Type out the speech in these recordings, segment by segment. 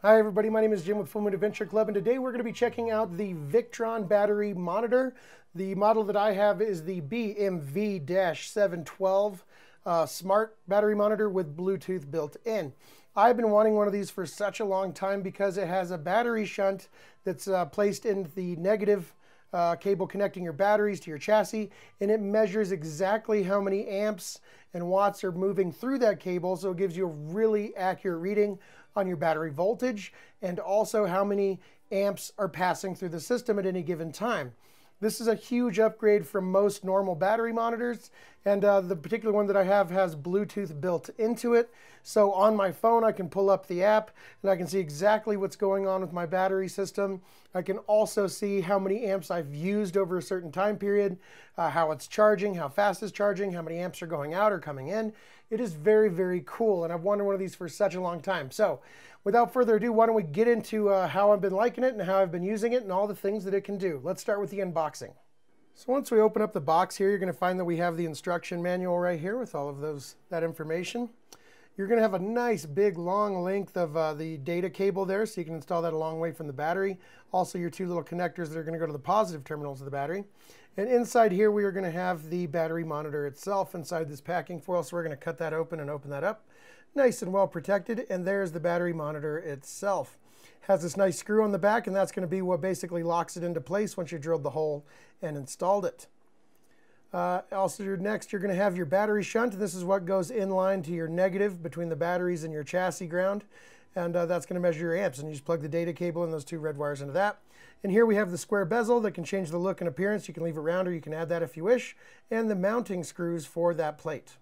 Hi everybody, my name is Jim with Full Moon Adventure Club, and today we're going to be checking out the Victron battery monitor. The model that I have is the BMV-712 smart battery monitor with Bluetooth built in. I've been wanting one of these for such a long time because it has a battery shunt that's placed in the negative cable connecting your batteries to your chassis, and it measures exactly how many amps and watts are moving through that cable, so it gives you a really accurate reading on your battery voltage and also how many amps are passing through the system at any given time. This is a huge upgrade from most normal battery monitors, and the particular one that I have has Bluetooth built into it. So on my phone I can pull up the app and I can see exactly what's going on with my battery system. I can also see how many amps I've used over a certain time period, how it's charging, how fast it's charging, how many amps are going out or coming in. It is very, very cool, and I've wanted one of these for such a long time. So without further ado, why don't we get into how I've been liking it and how I've been using it and all the things that it can do. Let's start with the unboxing. So once we open up the box here, you're going to find that we have the instruction manual right here with all of that information. You're going to have a nice big long length of the data cable there, so you can install that a long way from the battery. Also your two little connectors that are going to go to the positive terminals of the battery. And inside here we are going to have the battery monitor itself inside this packing foil, so we're going to cut that open and open that up. Nice and well protected, and there's the battery monitor itself. Has this nice screw on the back, and that's going to be what basically locks it into place once you drilled the hole and installed it. Also, next you're going to have your battery shunt. This is what goes in line to your negative between the batteries and your chassis ground, and that's going to measure your amps, and you just plug the data cable and those two red wires into that. And here we have the square bezel that can change the look and appearance. You can leave it round or you can add that if you wish, and the mounting screws for that plate.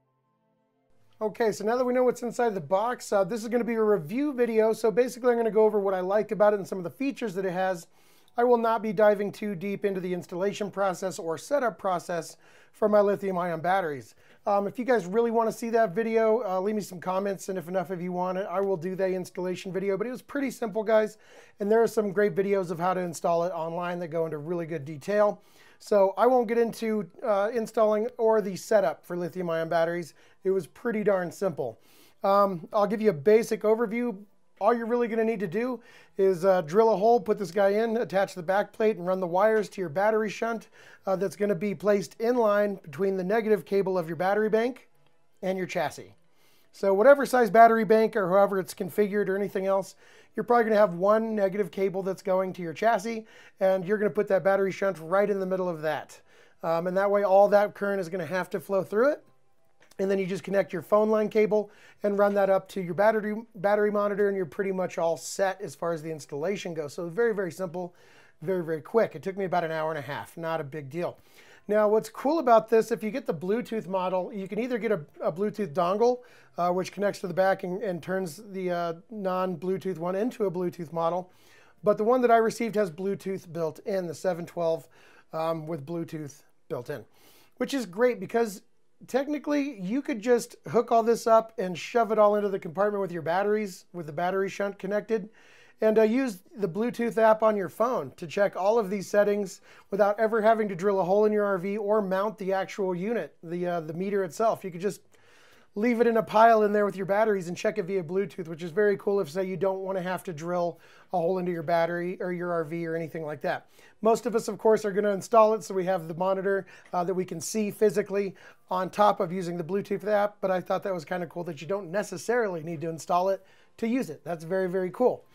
Okay, so now that we know what's inside the box, this is going to be a review video. So basically I'm going to go over what I like about it and some of the features that it has. I will not be diving too deep into the installation process or setup process for my lithium-ion batteries. If you guys really want to see that video, leave me some comments, and if enough of you want it, I will do the installation video. But it was pretty simple, guys, and there are some great videos of how to install it online that go into really good detail. So I won't get into installing or the setup for lithium-ion batteries. It was pretty darn simple. I'll give you a basic overview. All you're really going to need to do is drill a hole, put this guy in, attach the back plate, and run the wires to your battery shunt that's going to be placed in line between the negative cable of your battery bank and your chassis. So whatever size battery bank or however it's configured or anything else, you're probably going to have one negative cable that's going to your chassis, and you're going to put that battery shunt right in the middle of that. And that way all that current is going to have to flow through it. And then you just connect your phone line cable and run that up to your battery monitor, and you're pretty much all set as far as the installation goes. So very, very simple, very, very quick. It took me about an hour and a half, not a big deal. Now, what's cool about this, if you get the Bluetooth model, you can either get a Bluetooth dongle, which connects to the back and turns the non-Bluetooth one into a Bluetooth model. But the one that I received has Bluetooth built in, the 712 with Bluetooth built in, which is great because technically, you could just hook all this up and shove it all into the compartment with your batteries, with the battery shunt connected, and use the Bluetooth app on your phone to check all of these settings without ever having to drill a hole in your RV or mount the actual unit, the meter itself. You could just leave it in a pile in there with your batteries and check it via Bluetooth, which is very cool if, say, you don't want to have to drill a hole into your battery or your RV or anything like that. Most of us, of course, are going to install it, so we have the monitor that we can see physically on top of using the Bluetooth app, but I thought that was kind of cool that you don't necessarily need to install it to use it. That's very, very cool.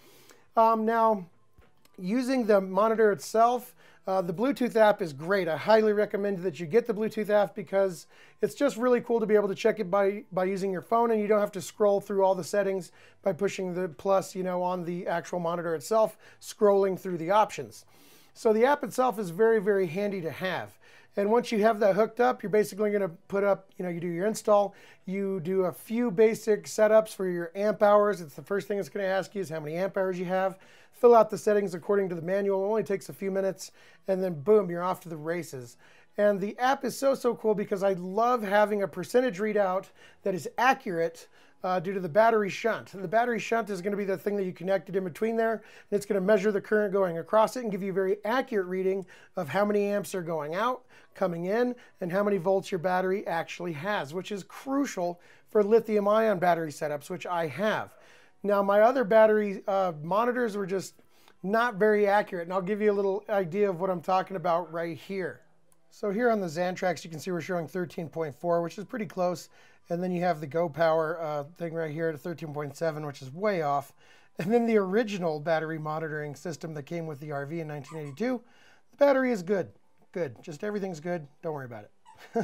Now, using the monitor itself, the Bluetooth app is great. I highly recommend that you get the Bluetooth app because it's just really cool to be able to check it by using your phone, and you don't have to scroll through all the settings by pushing the plus, on the actual monitor itself, scrolling through the options. So the app itself is very, very handy to have. And once you have that hooked up, you're basically going to put up, you do your install, you do a few basic setups for your amp hours. It's the first thing it's going to ask you is how many amp hours you have. Fill out the settings according to the manual. It only takes a few minutes, and then boom, you're off to the races. And the app is so, so cool because I love having a percentage readout that is accurate due to the battery shunt. And the battery shunt is going to be the thing that you connected in between there, and it's going to measure the current going across it and give you a very accurate reading of how many amps are going out, coming in, and how many volts your battery actually has, which is crucial for lithium-ion battery setups, which I have. Now my other battery monitors were just not very accurate, and I'll give you a little idea of what I'm talking about right here. So here on the Xantrax, you can see we're showing 13.4, which is pretty close. And then you have the Go Power thing right here at 13.7, which is way off. And then the original battery monitoring system that came with the RV in 1982, the battery is good. Good. Just everything's good. Don't worry about it.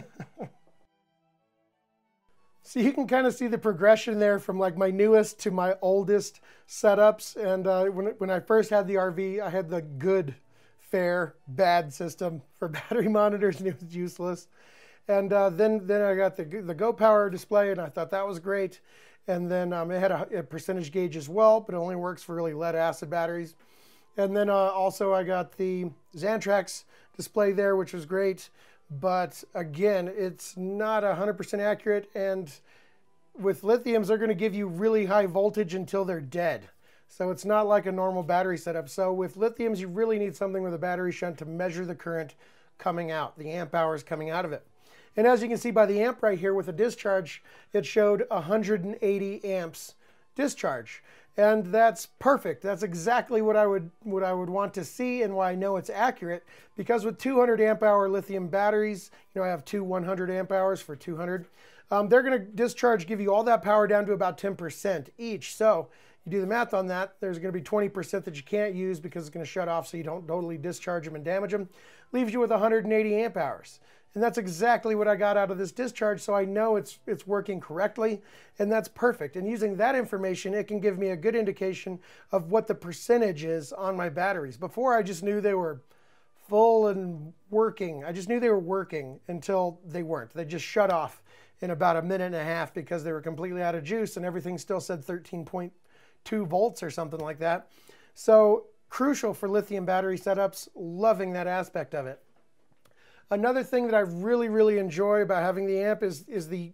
So you can kind of see the progression there from like my newest to my oldest setups. And when I first had the RV, I had the good, fair, bad system for battery monitors, and it was useless. And then I got the Go Power display, and I thought that was great. And then it had a percentage gauge as well, but it only works for really lead acid batteries. And then also I got the Xantrax display there, which was great. But again, it's not 100% accurate. And with lithiums, they're going to give you really high voltage until they're dead. So it's not like a normal battery setup. So with lithiums, you really need something with a battery shunt to measure the current coming out, the amp hours coming out of it. And as you can see by the amp right here with the discharge, it showed 180 amps discharge. And that's perfect. That's exactly what I would want to see, and why I know it's accurate, because with 200 amp hour lithium batteries, you know, I have two 100 amp hours for 200. They're going to discharge, give you all that power down to about 10% each. So you do the math on that, there's going to be 20% that you can't use because it's going to shut off so you don't totally discharge them and damage them. Leaves you with 180 amp hours. And that's exactly what I got out of this discharge, so I know it's working correctly, and that's perfect. And using that information, it can give me a good indication of what the percentage is on my batteries. Before, I just knew they were full and working. I just knew they were working until they weren't. They just shut off in about a minute and a half because they were completely out of juice, and everything still said 13.2 volts or something like that. So crucial for lithium battery setups, loving that aspect of it. Another thing that I really, really enjoy about having the amp is the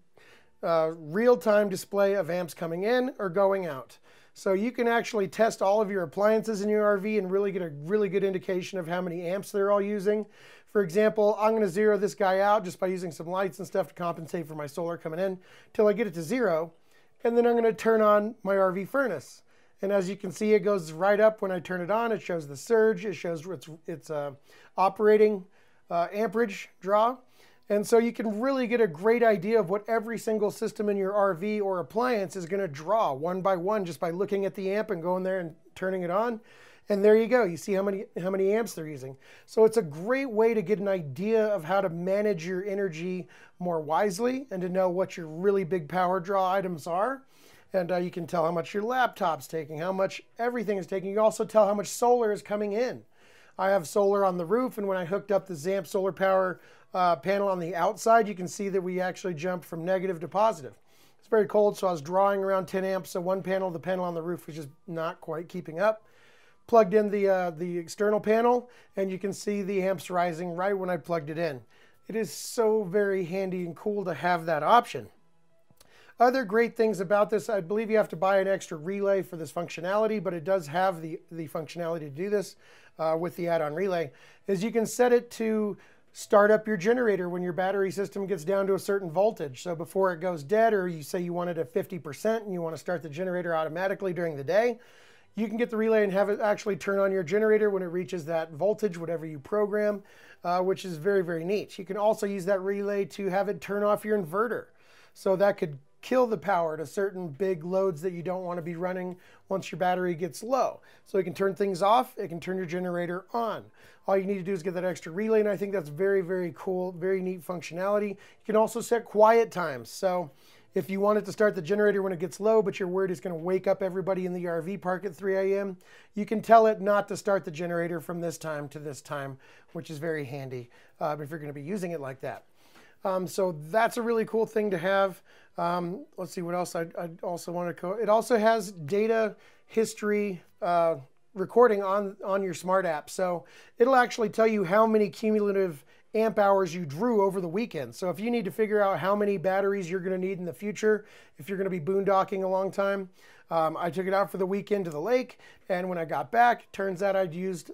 real-time display of amps coming in or going out. So you can actually test all of your appliances in your RV and really get a really good indication of how many amps they're all using. For example, I'm going to zero this guy out just by using some lights and stuff to compensate for my solar coming in till I get it to 0. And then I'm going to turn on my RV furnace. And as you can see, it goes right up when I turn it on. It shows the surge. It shows its operating amperage draw. And so you can really get a great idea of what every single system in your RV or appliance is going to draw one by one just by looking at the amp and going there and turning it on. And there you go. You see how many amps they're using. So it's a great way to get an idea of how to manage your energy more wisely and to know what your really big power draw items are. And you can tell how much your laptop's taking, how much everything is taking. You can also tell how much solar is coming in. I have solar on the roof, and when I hooked up the Zamp solar power panel on the outside, you can see that we actually jumped from negative to positive. It's very cold, so I was drawing around 10 amps. So one panel, the panel on the roof, was just not quite keeping up. Plugged in the external panel, and you can see the amps rising right when I plugged it in. It is so very handy and cool to have that option. Other great things about this, I believe you have to buy an extra relay for this functionality, but it does have the functionality to do this with the add-on relay, is you can set it to start up your generator when your battery system gets down to a certain voltage. So before it goes dead, or you say you want it at 50% and you want to start the generator automatically during the day, you can get the relay and have it actually turn on your generator when it reaches that voltage, whatever you program, which is very, very neat. You can also use that relay to have it turn off your inverter. So that could kill the power to certain big loads that you don't want to be running once your battery gets low. So it can turn things off, it can turn your generator on. All you need to do is get that extra relay, and I think that's very, very cool, very neat functionality. You can also set quiet times. So if you want it to start the generator when it gets low, but you're worried it's going to wake up everybody in the RV park at 3 a.m., you can tell it not to start the generator from this time to this time, which is very handy if you're going to be using it like that. So that's a really cool thing to have. Let's see what else I also want to It also has data history recording on your smart app. So it'll actually tell you how many cumulative amp hours you drew over the weekend. So if you need to figure out how many batteries you're going to need in the future, if you're going to be boondocking a long time, I took it out for the weekend to the lake, and when I got back, turns out I'd used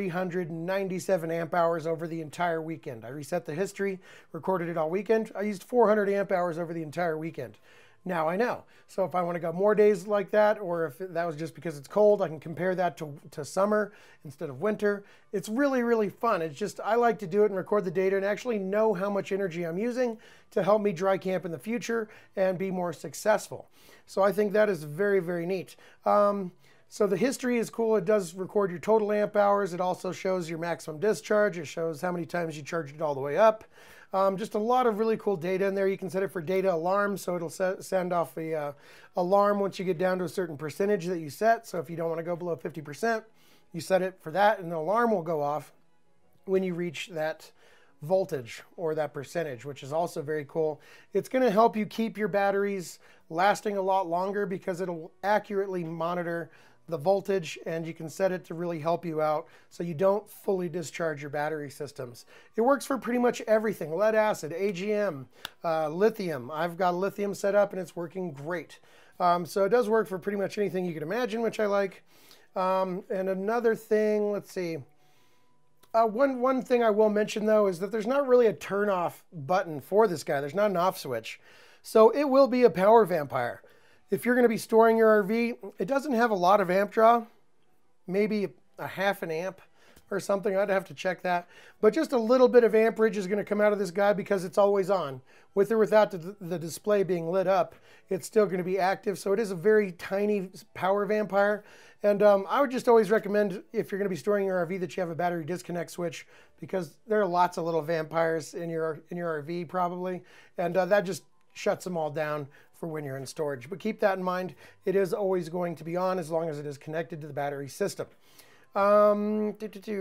397 amp hours over the entire weekend. I reset the history, recorded it all weekend. I used 400 amp hours over the entire weekend. Now I know. So if I want to go more days like that, or if that was just because it's cold, I can compare that to summer instead of winter. It's really, really fun. It's just, I like to do it and record the data and actually know how much energy I'm using to help me dry camp in the future and be more successful. So I think that is very, very neat. So the history is cool. It does record your total amp hours. It also shows your maximum discharge. It shows how many times you charged it all the way up. Just a lot of really cool data in there. You can set it for data alarm, so it'll send off a alarm once you get down to a certain percentage that you set. So if you don't want to go below 50%, you set it for that, and the alarm will go off when you reach that voltage or that percentage, which is also very cool. It's going to help you keep your batteries lasting a lot longer because it'll accurately monitor the voltage, and you can set it to really help you out so you don't fully discharge your battery systems. It works for pretty much everything: lead acid, AGM, lithium. I've got lithium set up and it's working great. So it does work for pretty much anything you can imagine, which I like. And another thing, let's see. One thing I will mention though is that there's not really a turn off button for this guy. There's not an off switch. So it will be a power vampire. If you're going to be storing your RV, it doesn't have a lot of amp draw, maybe a half an amp or something. I'd have to check that. But just a little bit of amperage is going to come out of this guy because it's always on. With or without the display being lit up, it's still going to be active. So it is a very tiny power vampire. And I would just always recommend, if you're going to be storing your RV, that you have a battery disconnect switch, because there are lots of little vampires in your RV probably. And that just shuts them all down for when you're in storage. But keep that in mind. It is always going to be on as long as it is connected to the battery system. I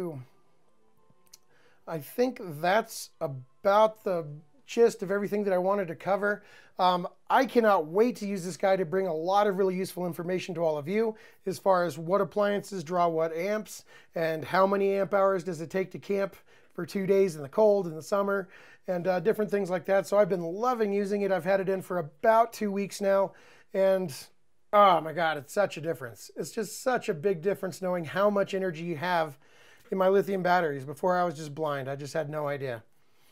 think that's about the gist of everything that I wanted to cover. I cannot wait to use this guy to bring a lot of really useful information to all of you as far as what appliances draw what amps and how many amp hours does it take to camp for 2 days in the cold in the summer, and different things like that. So I've been loving using it. I've had it in for about 2 weeks now, and oh my God, it's such a difference. It's just such a big difference knowing how much energy you have in my lithium batteries. Before I was just blind. I just had no idea.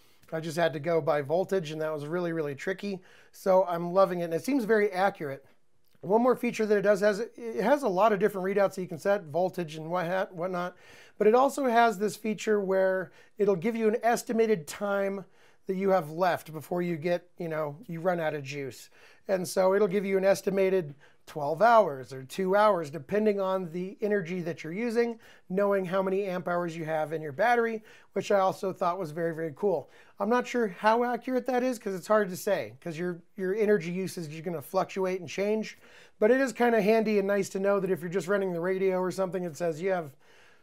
I just had to go by voltage, and that was really, really tricky. So I'm loving it, and it seems very accurate. One more feature that it does has, it has a lot of different readouts that you can set, voltage and whatnot, but it also has this feature where it'll give you an estimated time that you have left before you get, you run out of juice. And so it'll give you an estimated 12 hours or 2 hours, depending on the energy that you're using, knowing how many amp hours you have in your battery, which I also thought was very, very cool. I'm not sure how accurate that is because it's hard to say, because your energy usage is going to fluctuate and change. But it is kind of handy and nice to know that if you're just running the radio or something, it says you have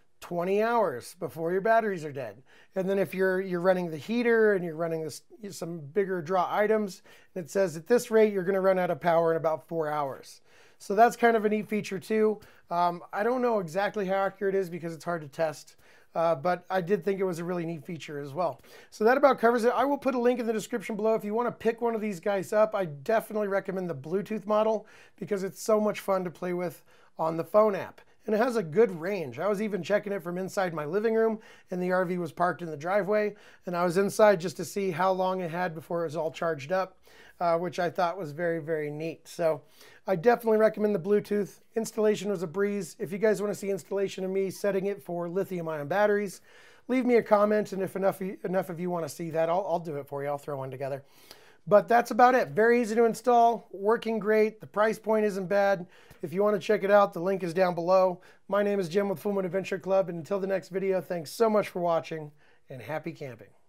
20 hours before your batteries are dead. And then if you're running the heater and you're running some bigger draw items, it says at this rate, you're going to run out of power in about 4 hours. So that's kind of a neat feature too. I don't know exactly how accurate it is because it's hard to test, but I did think it was a really neat feature as well. So that about covers it. I will put a link in the description below. If you want to pick one of these guys up, I definitely recommend the Bluetooth model because it's so much fun to play with on the phone app. And it has a good range. I was even checking it from inside my living room, and the RV was parked in the driveway, and I was inside just to see how long it had before it was all charged up, which I thought was very, very neat. So I definitely recommend the Bluetooth. Installation was a breeze. If you guys want to see installation of me setting it for lithium-ion batteries, leave me a comment, and if enough of you want to see that, I'll do it for you. I'll throw one together. But that's about it. Very easy to install, working great. The price point isn't bad. If you want to check it out, the link is down below. My name is Jim with Full Moon Adventure Club, and until the next video, thanks so much for watching, and happy camping.